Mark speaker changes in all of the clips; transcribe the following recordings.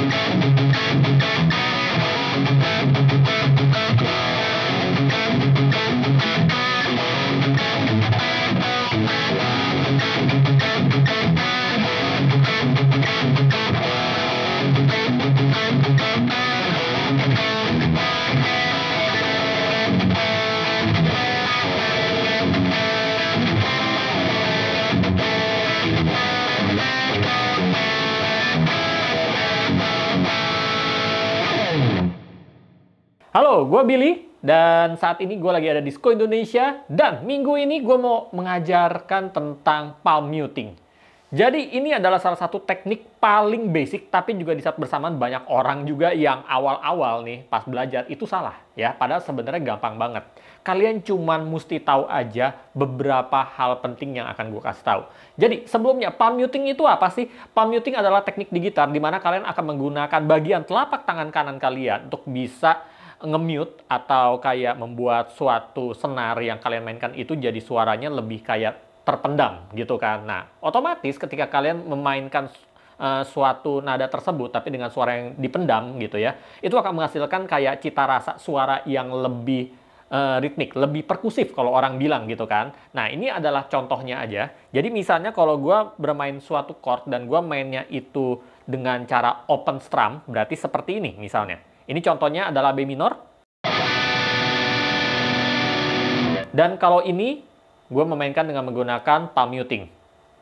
Speaker 1: Halo, gue Billy, dan saat ini gue lagi ada di Sko Indonesia, dan minggu ini gue mau mengajarkan tentang palm muting. Jadi ini adalah salah satu teknik paling basic, tapi juga di saat bersamaan banyak orang juga yang awal-awal nih pas belajar itu salah ya, padahal sebenarnya gampang banget. Kalian cuman mesti tahu aja beberapa hal penting yang akan gue kasih tahu. Jadi sebelumnya, palm muting itu apa sih? Palm muting adalah teknik di gitar di mana kalian akan menggunakan bagian telapak tangan kanan kalian untuk bisa nge-mute atau kayak membuat suatu senar yang kalian mainkan itu jadi suaranya lebih kayak terpendam gitu kan. Nah, otomatis ketika kalian memainkan suatu nada tersebut tapi dengan suara yang dipendam gitu ya, itu akan menghasilkan kayak cita rasa suara yang lebih ritmik, lebih perkusif kalau orang bilang gitu kan. Nah, ini adalah contohnya aja. Jadi misalnya kalau gue bermain suatu chord dan gue mainnya itu dengan cara open strum, berarti seperti ini misalnya. Ini contohnya adalah B minor. Dan kalau ini, gue memainkan dengan menggunakan palm muting.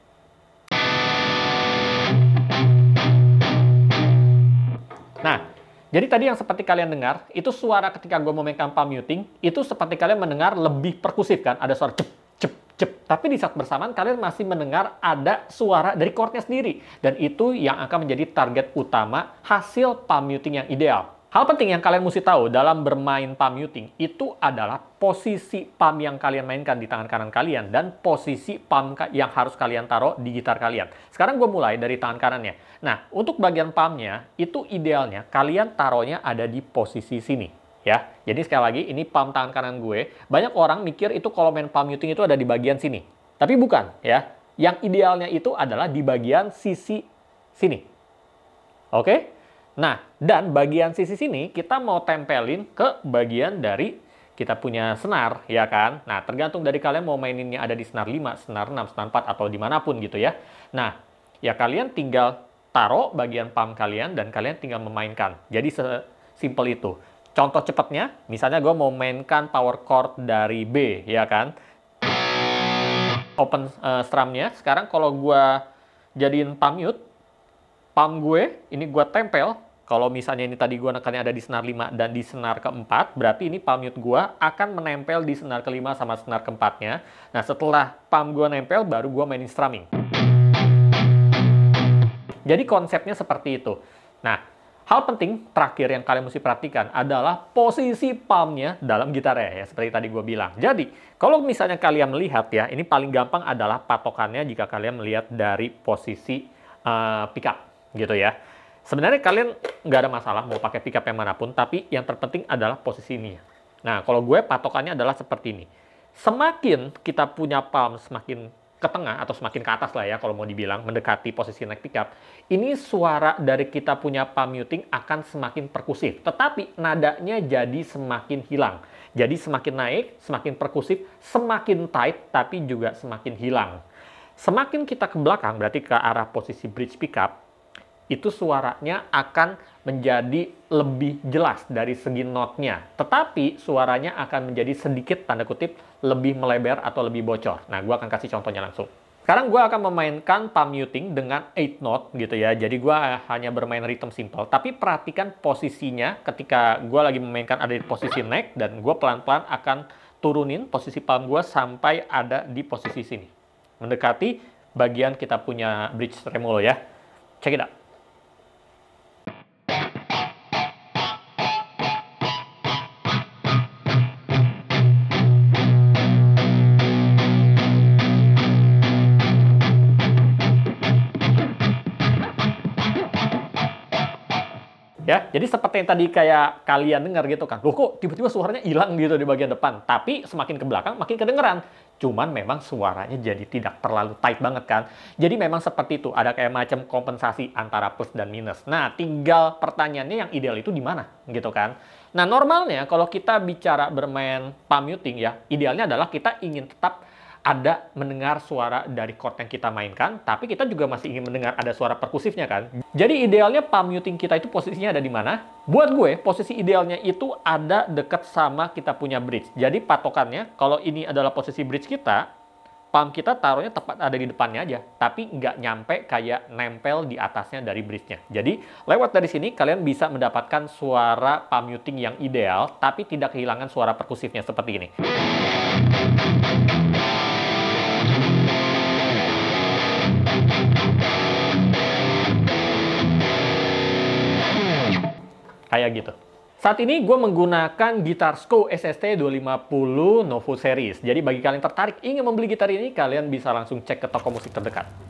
Speaker 1: Nah, jadi tadi yang seperti kalian dengar, itu suara ketika gue memainkan palm muting, itu seperti kalian mendengar lebih perkusif kan? Ada suara cep, cep, cep. Tapi di saat bersamaan, kalian masih mendengar ada suara dari chordnya sendiri. Dan itu yang akan menjadi target utama hasil palm muting yang ideal. Hal penting yang kalian mesti tahu dalam bermain palm muting itu adalah posisi palm yang kalian mainkan di tangan kanan kalian dan posisi palm yang harus kalian taruh di gitar kalian. Sekarang gue mulai dari tangan kanannya. Nah, untuk bagian palmnya itu idealnya kalian taruhnya ada di posisi sini. Ya, jadi sekali lagi ini palm tangan kanan gue. Banyak orang mikir itu kalau main palm muting itu ada di bagian sini. Tapi bukan ya. Yang idealnya itu adalah di bagian sisi sini. Oke? Nah, dan bagian sisi sini kita mau tempelin ke bagian dari kita punya senar, ya kan? Nah, tergantung dari kalian mau maininnya ada di senar 5, senar 6, senar 4, atau dimanapun gitu ya. Nah, ya kalian tinggal taruh bagian palm kalian dan kalian tinggal memainkan. Jadi sesimpel itu. Contoh cepatnya, misalnya gue mau mainkan power chord dari B, ya kan? Open strumnya, sekarang kalau gue jadiin palm mute, palm gue, ini gue tempel. Kalau misalnya ini tadi gue nekannya ada di senar 5 dan di senar keempat, berarti ini palm mute gue akan menempel di senar kelima sama senar keempatnya. Nah, setelah palm gue nempel, baru gue mainin strumming. Jadi konsepnya seperti itu. Nah, hal penting terakhir yang kalian mesti perhatikan adalah posisi palmnya dalam gitarnya, ya seperti tadi gue bilang. Jadi, kalau misalnya kalian melihat ya, ini paling gampang adalah patokannya jika kalian melihat dari posisi pickup, gitu ya. Sebenarnya kalian nggak ada masalah mau pakai pickup yang manapun, tapi yang terpenting adalah posisi ini. Nah, kalau gue patokannya adalah seperti ini. Semakin kita punya palm semakin ke tengah atau semakin ke atas lah ya kalau mau dibilang, mendekati posisi neck pickup, ini suara dari kita punya palm muting akan semakin perkusif. Tetapi nadanya jadi semakin hilang. Jadi semakin naik, semakin perkusif, semakin tight, tapi juga semakin hilang. Semakin kita ke belakang, berarti ke arah posisi bridge pickup, itu suaranya akan menjadi lebih jelas dari segi notnya. Tetapi suaranya akan menjadi sedikit, tanda kutip, lebih melebar atau lebih bocor. Nah, gue akan kasih contohnya langsung. Sekarang gue akan memainkan palm muting dengan 8 note gitu ya. Jadi gue hanya bermain rhythm simple. Tapi perhatikan posisinya ketika gue lagi memainkan ada di posisi neck. Dan gue pelan-pelan akan turunin posisi palm gue sampai ada di posisi sini. Mendekati bagian kita punya bridge tremolo ya. Check it out. Ya, jadi seperti yang tadi kayak kalian dengar gitu kan. Loh kok tiba-tiba suaranya hilang gitu di bagian depan. Tapi semakin ke belakang makin kedengeran. Cuman memang suaranya jadi tidak terlalu tight banget kan. Jadi memang seperti itu, ada kayak macam kompensasi antara plus dan minus. Nah, tinggal pertanyaannya yang ideal itu di mana gitu kan. Nah, normalnya kalau kita bicara bermain palm muting ya, idealnya adalah kita ingin tetap ada mendengar suara dari chord yang kita mainkan, tapi kita juga masih ingin mendengar ada suara perkusifnya kan. Jadi idealnya palm muting kita itu posisinya ada di mana? Buat gue, posisi idealnya itu ada dekat sama kita punya bridge. Jadi patokannya, kalau ini adalah posisi bridge kita, palm kita taruhnya tepat ada di depannya aja, tapi nggak nyampe kayak nempel di atasnya dari bridge-nya. Jadi lewat dari sini kalian bisa mendapatkan suara palm muting yang ideal, tapi tidak kehilangan suara perkusifnya seperti ini. Kayak gitu. Saat ini gue menggunakan gitar Sco SST 250 Novo Series. Jadi bagi kalian tertarik ingin membeli gitar ini, kalian bisa langsung cek ke toko musik terdekat.